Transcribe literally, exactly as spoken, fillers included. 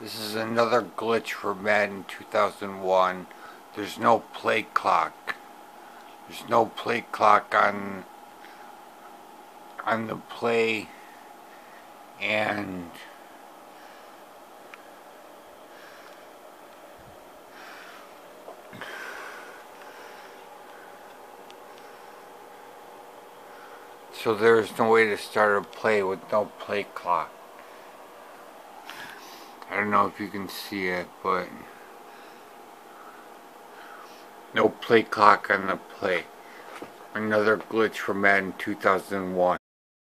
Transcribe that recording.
This is another glitch for Madden two thousand one. There's no play clock. There's no play clock on on the play, and so there's no way to start a play with no play clock. I don't know if you can see it, but no play clock on the play. Another glitch for Madden two thousand one.